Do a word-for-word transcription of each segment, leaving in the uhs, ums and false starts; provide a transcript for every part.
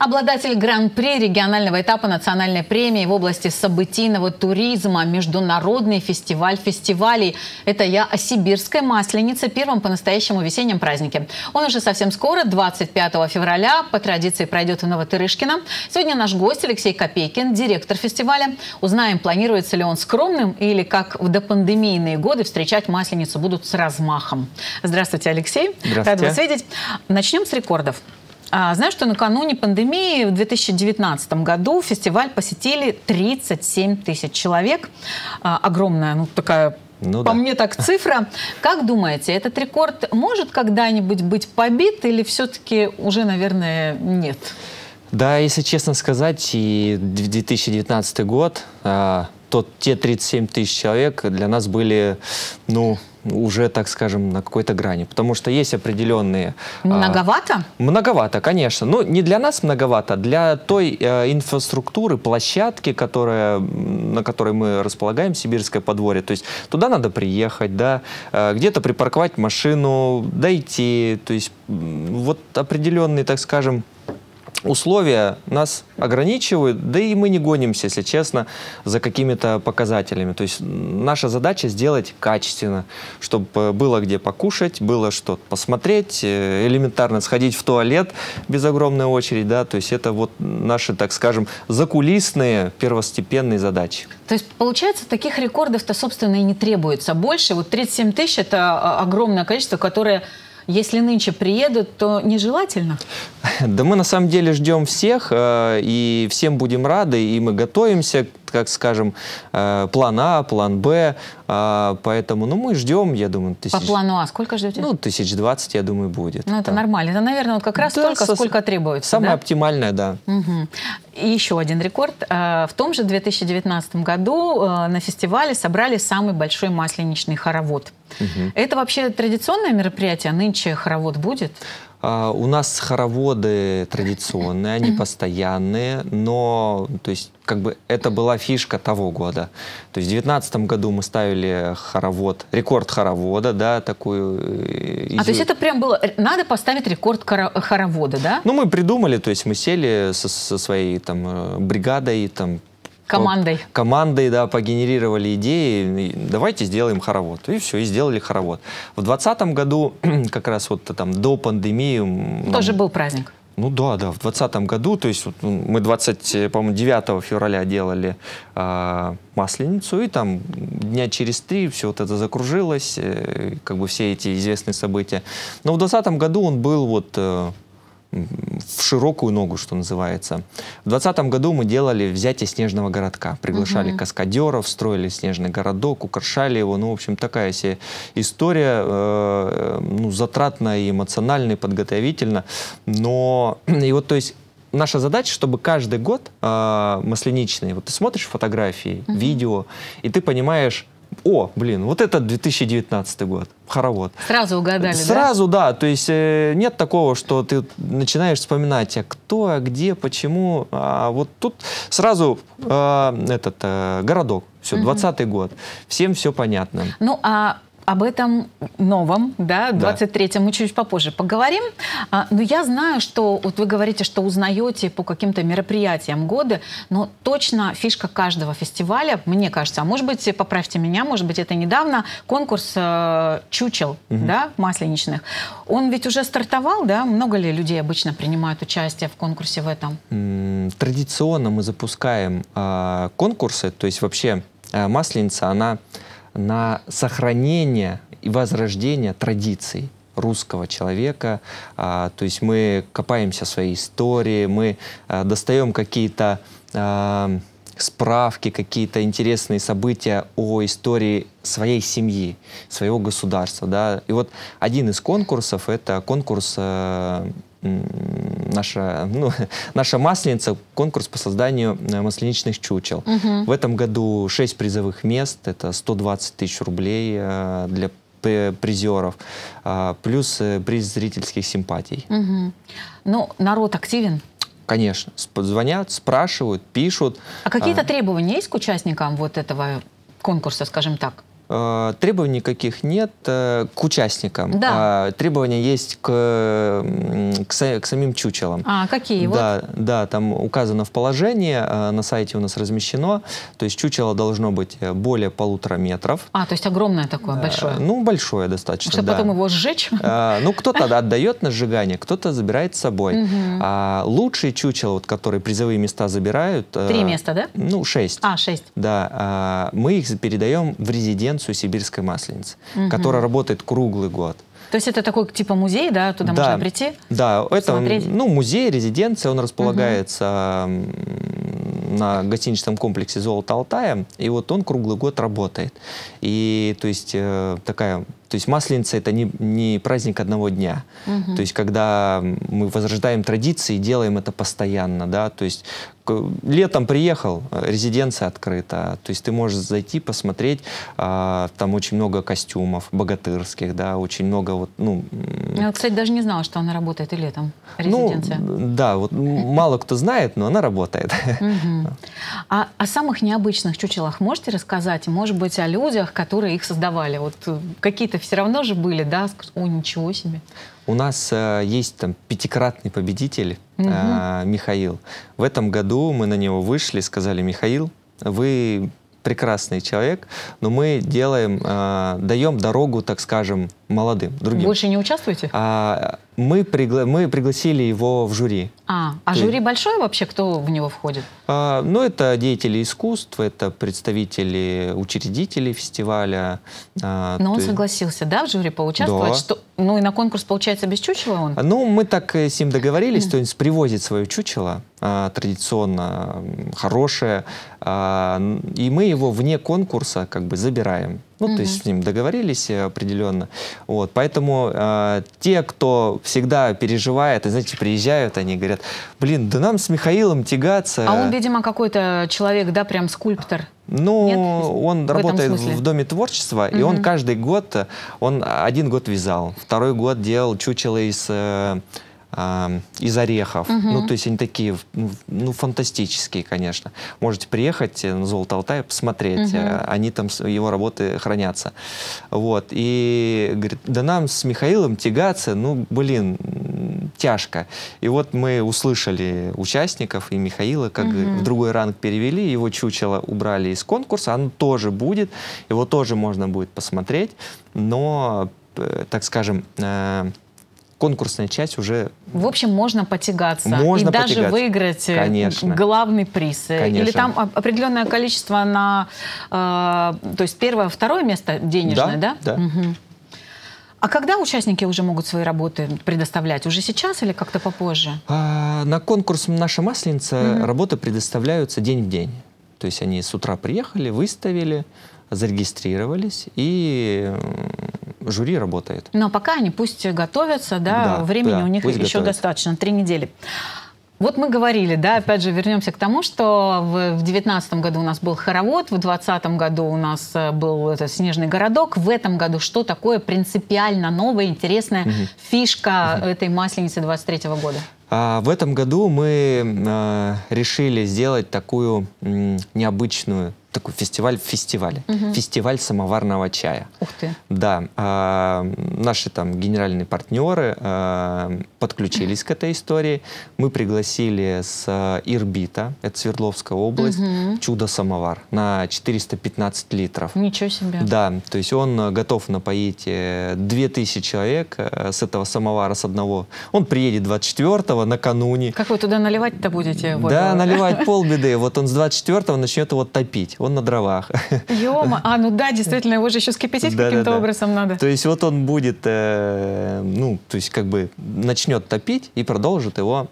Обладатель гран-при регионального этапа национальной премии в области событийного туризма, международный фестиваль фестивалей. Это я о Сибирской Масленице, первом по-настоящему весеннем празднике. Он уже совсем скоро, двадцать пятого февраля, по традиции пройдет в Новотырышкино. Сегодня наш гость Алексей Копейкин, директор фестиваля. Узнаем, планируется ли он скромным или, как в допандемийные годы, встречать Масленицу будут с размахом. Здравствуйте, Алексей. Здравствуйте. Рад вас видеть. Начнем с рекордов. Знаю, что накануне пандемии в две тысячи девятнадцатом году фестиваль посетили тридцать семь тысяч человек. Огромная, ну такая, ну, по да. мне так, цифра. Как думаете, этот рекорд может когда-нибудь быть побит или все-таки уже, наверное, нет? Да, если честно сказать, и две тысячи девятнадцатый год, то те тридцать семь тысяч человек для нас были, ну, уже, так скажем, на какой-то грани. Потому что есть определенные... Многовато? А, многовато, конечно. Ну, не для нас многовато, для той а, инфраструктуры, площадки, которая, на которой мы располагаем, Сибирское подворье. То есть туда надо приехать, да, а, где-то припарковать машину, дойти. То есть вот определенные, так скажем, условия нас ограничивают, да и мы не гонимся, если честно, за какими-то показателями. То есть наша задача сделать качественно, чтобы было где покушать, было что посмотреть, элементарно сходить в туалет без огромной очереди, да, то есть это вот наши, так скажем, закулисные первостепенные задачи. То есть получается, таких рекордов-то, собственно, и не требуется больше. Вот тридцать семь тысяч – это огромное количество, которое... Если нынче приедут, то нежелательно? Да мы на самом деле ждем всех, и всем будем рады, и мы готовимся, как скажем, план А, план Б, поэтому, ну, мы ждем, я думаю, тысяч... По плану А сколько ждете? Ну, тысяч двадцать, я думаю, будет. Ну, это да. нормально. Это, наверное, вот как раз да, столько, со... сколько требуется. Самое да? оптимальное, да. Угу. И еще один рекорд. В том же две тысячи девятнадцатом году на фестивале собрали самый большой масленичный хоровод. Угу. Это вообще традиционное мероприятие? Нынче хоровод будет? Uh, у нас хороводы традиционные, они mm-hmm. постоянные, но то есть, как бы это была фишка того года. То есть в две тысячи девятнадцатом году мы ставили хоровод, рекорд хоровода, да, такую... А то есть это прям было, надо поставить рекорд хоровода, да? Ну, мы придумали, то есть мы сели со, со своей там бригадой, там, Командой. Командой, да, погенерировали идеи, давайте сделаем хоровод. И все, и сделали хоровод. В двадцатом году, как раз вот там до пандемии... Тоже нам... был праздник. Ну да, да, в двадцатом году, то есть вот, мы двадцать девятого февраля делали э, Масленицу, и там дня через три все вот это закружилось, э, как бы все эти известные события. Но в двадцатом году он был вот... Э, в широкую ногу, что называется. В двадцатом году мы делали взятие снежного городка. Приглашали uh-huh. каскадеров, строили снежный городок, украшали его. Ну, в общем, такая себе история, э, ну, затратная и эмоциональная, и подготовительна. Но, и вот, то есть, наша задача, чтобы каждый год э, масленичный, вот ты смотришь фотографии, uh-huh. видео, и ты понимаешь, о, блин, вот это две тысячи девятнадцатый год, хоровод. Сразу угадали, Сразу, да? да. То есть э, нет такого, что ты начинаешь вспоминать, а кто, а где, почему. А вот тут сразу э, этот э, городок, все, двадцатый угу. год. Всем все понятно. Ну, а об этом новом, да, двадцать третьем, да. мы чуть попозже поговорим. А, но я знаю, что вот вы говорите, что узнаете по каким-то мероприятиям года, но точно фишка каждого фестиваля, мне кажется, а может быть, поправьте меня, может быть, это недавно, конкурс э, чучел, угу. да, масленичных. Он ведь уже стартовал, да? Много ли людей обычно принимают участие в конкурсе в этом? Традиционно мы запускаем э, конкурсы, то есть вообще э, Масленица, она... на сохранение и возрождение традиций русского человека. А, то есть мы копаемся в своей истории, мы а, достаем какие-то а, справки, какие-то интересные события о истории своей семьи, своего государства. Да? И вот один из конкурсов — это конкурс а, Наша, ну, наша Масленица, конкурс по созданию масленичных чучел. Uh-huh. В этом году шесть призовых мест, это сто двадцать тысяч рублей э, для призеров, э, плюс э, приз зрительских симпатий. Uh-huh. Ну, народ активен? Конечно. Звонят, спрашивают, пишут. А какие-то а... требования есть к участникам вот этого конкурса, скажем так? Э, требований никаких нет э, к участникам. Да. Э, требования есть к, к, к самим чучелам. А, какие? Да, вот? да, там указано в положении, э, на сайте у нас размещено. То есть чучело должно быть более полутора метров. А, то есть огромное такое, большое? Э, ну, большое достаточно, чтобы да. потом его сжечь? Э, ну, кто-то отдает на сжигание, кто-то забирает с собой. Угу. А лучшие чучела, вот, которые призовые места забирают... Три места, да? Ну, шесть. А, шесть. Да, а, мы их передаем в резиденцию Сибирской масленицы, угу. которая работает круглый год. То есть это такой типа музей, да? Туда да, можно прийти? Да, это смотреть? Ну, музей, резиденция, он располагается угу. на гостиничном комплексе «Золото Алтая», и вот он круглый год работает. И то есть э, такая... То есть Масленица — это не, не праздник одного дня. Угу. То есть когда мы возрождаем традиции, делаем это постоянно, да, то есть летом приехал, резиденция открыта, то есть ты можешь зайти, посмотреть, а, там очень много костюмов богатырских, да, очень много вот, ну... Я, кстати, даже не знала, что она работает и летом, резиденция. Ну, да, вот мало кто знает, но она работает. Угу. А о самых необычных чучелах можете рассказать? Может быть, о людях, которые их создавали? Вот какие-то все равно же были, да? О, ничего себе. У нас э, есть там пятикратный победитель угу. э, Михаил. В этом году мы на него вышли, сказали: Михаил, вы прекрасный человек, но мы делаем, э, даем дорогу, так скажем, молодым, другим. Больше не участвуете? А, мы, пригла мы пригласили его в жюри. А, а жюри большое вообще? Кто в него входит? А, ну, это деятели искусств, это представители учредителей фестиваля. А, но он есть... согласился, да, в жюри поучаствовать? Да. Что... Ну и на конкурс, получается, без чучела он? Ну, мы так с ним договорились, mm. то есть привозит свое чучело, а, традиционно хорошее, а, и мы его вне конкурса как бы забираем. Ну, mm-hmm. то есть с ним договорились определенно. Вот, поэтому э, те, кто всегда переживает, и, знаете, приезжают, они говорят: блин, да нам с Михаилом тягаться. А он, видимо, какой-то человек, да, прям скульптор? Ну, Нет? он в работает в Доме творчества, mm-hmm. и он каждый год, он один год вязал, второй год делал чучело из... Э, из орехов. Угу. Ну, то есть они такие, ну, фантастические, конечно. Можете приехать на «Золото Алтая», посмотреть. Угу. Они там, его работы хранятся. Вот. И говорит: да нам с Михаилом тягаться, ну, блин, тяжко. И вот мы услышали участников и Михаила, как угу. в другой ранг перевели, его чучело убрали из конкурса, оно тоже будет, его тоже можно будет посмотреть, но, так скажем, конкурсная часть уже... В общем, можно потягаться. Можно и даже потягаться. Выиграть Конечно. Главный приз. Конечно. Или там определенное количество на... Э, то есть первое, второе место денежное, да? Да, да. Угу. А когда участники уже могут свои работы предоставлять? Уже сейчас или как-то попозже? А, на конкурс «Наша Масленица» угу. работы предоставляются день в день. То есть они с утра приехали, выставили, зарегистрировались, и жюри работает. Но пока они пусть готовятся, да, да времени да, у них еще готовятся. Достаточно, три недели. Вот мы говорили, да, опять же, вернемся к тому, что в две тысячи девятнадцатом году у нас был хоровод, в две тысячи двадцатом году у нас был этот снежный городок. В этом году что такое принципиально новое, интересная угу. фишка угу. этой Масленицы двадцать третьего года? А, в этом году мы а, решили сделать такую м, необычную такой фестиваль в фестивале. Угу. Фестиваль самоварного чая. Ух ты. Да. А, наши там генеральные партнеры а, подключились к этой истории. Мы пригласили с Ирбита, это Свердловская область, угу. чудо-самовар на четыреста пятнадцать литров. Ничего себе. Да. То есть он готов напоить две тысячи человек с этого самовара, с одного. Он приедет двадцать четвёртого накануне. Как вы туда наливать-то будете? Да, наливать полбеды. Вот он с двадцать четвёртого начнет его топить. Он на дровах. Ё-мо, а, ну да, действительно, его же еще скипятить да, каким-то да, да. образом надо. То есть вот он будет, э, ну, то есть как бы начнет топить и продолжит его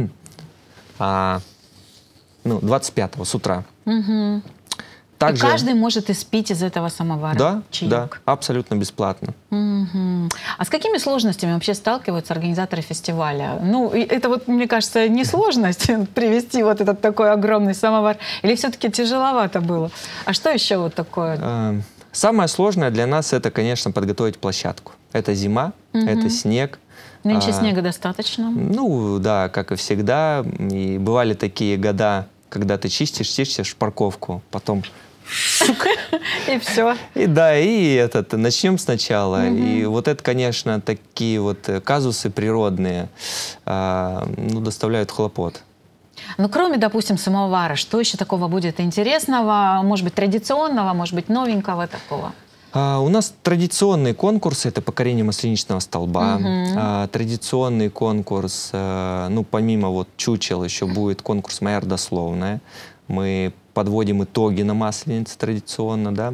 а, ну, двадцать пятого с утра. Угу. Также... И каждый может испить из этого самовара да, чаек? Да, абсолютно бесплатно. Угу. А с какими сложностями вообще сталкиваются организаторы фестиваля? Ну, это вот, мне кажется, не сложность привезти вот этот такой огромный самовар, или все-таки тяжеловато было? А что еще вот такое? Самое сложное для нас — это, конечно, подготовить площадку. Это зима, угу. это снег. Нынче а, снега достаточно? Ну, да, как и всегда. И бывали такие года, когда ты чистишь, чистишь парковку, потом И все. И да, и этот, начнем сначала. И вот это, конечно, такие вот казусы природные, ну, доставляют хлопот. Ну, кроме, допустим, самовара, что еще такого будет интересного, может быть, традиционного, может быть, новенького такого? А, у нас традиционные конкурсы — это покорение масленичного столба. Угу. А, традиционный конкурс, а, ну, помимо вот чучел, еще будет конкурс «Моя родословная». Мы подводим итоги на Масленице традиционно, да.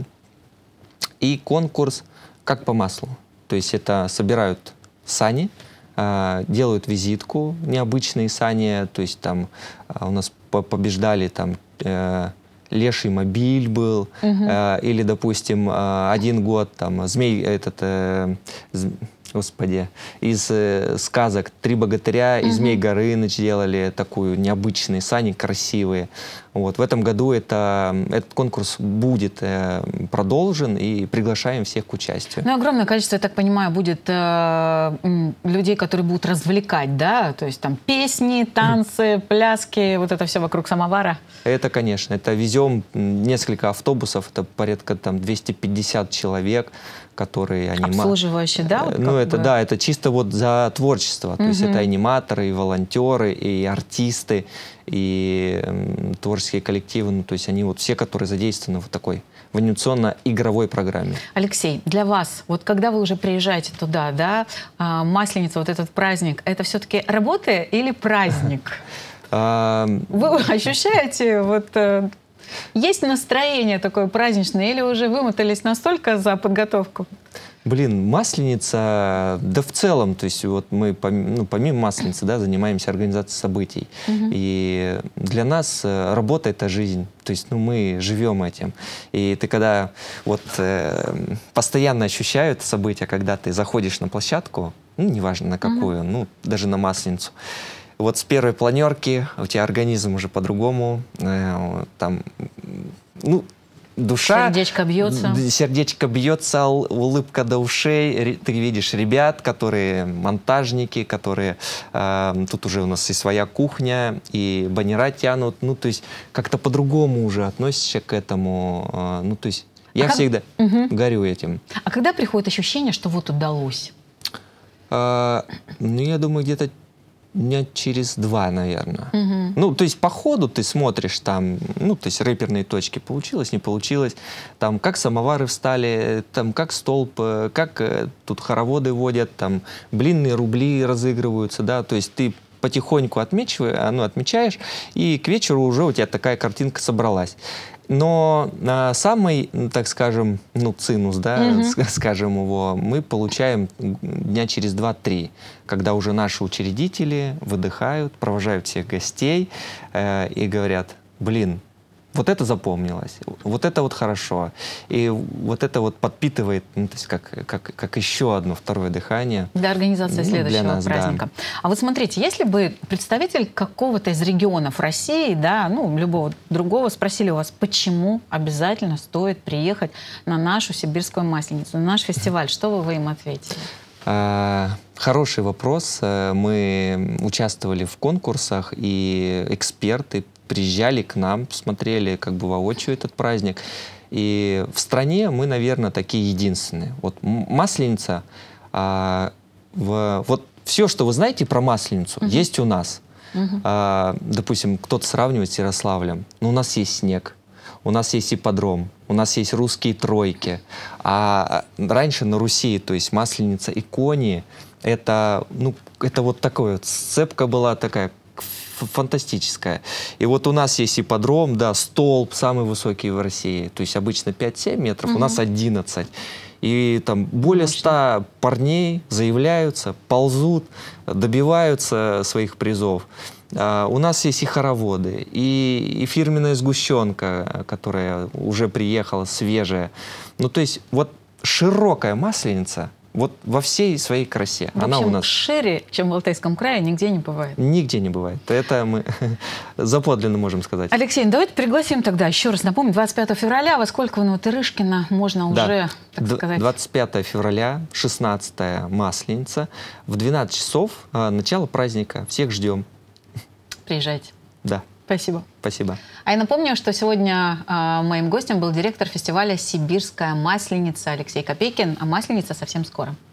И конкурс «Как по маслу». То есть это собирают сани, делают визитку, необычные сани, то есть там у нас побеждали там э, леший мобиль был, uh-huh. э, или, допустим, один год там змей, этот, э, господи, из э, сказок «Три богатыря» и uh-huh. «Змей Горыныч» делали такую необычные сани, красивые. Вот. В этом году это, этот конкурс будет э, продолжен, и приглашаем всех к участию. Ну, огромное количество, я так понимаю, будет э, людей, которые будут развлекать, да? То есть там песни, танцы, пляски, вот это все вокруг самовара. Это, конечно. Это везем несколько автобусов, это порядка там двести пятьдесят человек, которые анима... Обслуживающие, да? Вот ну, это бы... да, это чисто вот за творчество. То угу. есть это аниматоры, и волонтеры, и артисты, и э, творческие коллективы. Ну, то есть они вот все, которые задействованы в такой в анимационно-игровой программе. Алексей, для вас, вот когда вы уже приезжаете туда, да, Масленица, вот этот праздник, это все-таки работа или праздник? Вы ощущаете, вот есть настроение такое праздничное, или уже вымотались настолько за подготовку? Блин, Масленица, да в целом, то есть вот мы ну, помимо Масленицы, да, занимаемся организацией событий. Uh-huh. И для нас работа — это жизнь. То есть ну, мы живем этим. И ты когда вот э, постоянно ощущаешь это событие, когда ты заходишь на площадку, ну, неважно на какую, uh-huh. ну, даже на Масленицу, вот с первой планерки у тебя организм уже по-другому, э, там, ну, душа... Сердечко бьется. Сердечко бьется, улыбка до ушей. Ты видишь ребят, которые монтажники, которые... Э, тут уже у нас и своя кухня, и баннера тянут. Ну, то есть как-то по-другому уже относишься к этому. Э, ну, то есть я а всегда как... угу. горю этим. А когда приходит ощущение, что вот удалось? Э, ну, я думаю, где-то дня через два, наверное. Угу. Ну, то есть по ходу ты смотришь там, ну, то есть рэперные точки, получилось, не получилось, там, как самовары встали, там, как столб, как э, тут хороводы водят, там, блинные рубли разыгрываются, да, то есть ты потихоньку отмечиваешь, ну, отмечаешь, и к вечеру уже у тебя такая картинка собралась. Но а, самый, так скажем, ну, цинус, да, mm-hmm. скажем его, мы получаем дня через два-три, когда уже наши учредители выдыхают, провожают всех гостей э, и говорят: блин, вот это запомнилось, вот это вот хорошо. И вот это вот подпитывает, ну, то есть как, как, как еще одно второе дыхание. Для организации ну, следующего для нас, праздника. Да. А вот смотрите, если бы представитель какого-то из регионов России, да, ну, любого другого, спросили у вас, почему обязательно стоит приехать на нашу сибирскую Масленицу, на наш фестиваль, что бы вы им ответили? Хороший вопрос. Мы участвовали в конкурсах, и эксперты приезжали к нам, посмотрели как бы воочию этот праздник. И в стране мы, наверное, такие единственные. Вот Масленица, а, в, вот все, что вы знаете про Масленицу, uh-huh. есть у нас. Uh-huh. а, допустим, кто-то сравнивает с Ярославлем. Но у нас есть снег, у нас есть ипподром, у нас есть русские тройки. А раньше на Руси, то есть Масленица и кони, это, ну, это вот такое, вот сцепка была такая, фантастическая. И вот у нас есть ипподром, да, столб самый высокий в России, то есть обычно пять-семь метров, угу. у нас одиннадцать. И там более ста парней заявляются, ползут, добиваются своих призов. А, у нас есть и хороводы, и, и фирменная сгущенка, которая уже приехала, свежая. Ну, то есть вот широкая Масленица, вот во всей своей красе. В Она общем, у нас шире, чем в Алтайском крае, нигде не бывает. Нигде не бывает. Это мы заподлинно можем сказать. Алексей, давайте пригласим тогда, еще раз напомню, двадцать пятого февраля, во сколько у Новотырышкина можно да. уже, так сказать... двадцать пятого февраля, шестнадцатое Масленица, в двенадцать часов, а, начало праздника. Всех ждем. Приезжайте. Да. Спасибо. Спасибо. А я напомню, что сегодня э, моим гостем был директор фестиваля «Сибирская масленица» Алексей Копейкин. А масленица совсем скоро.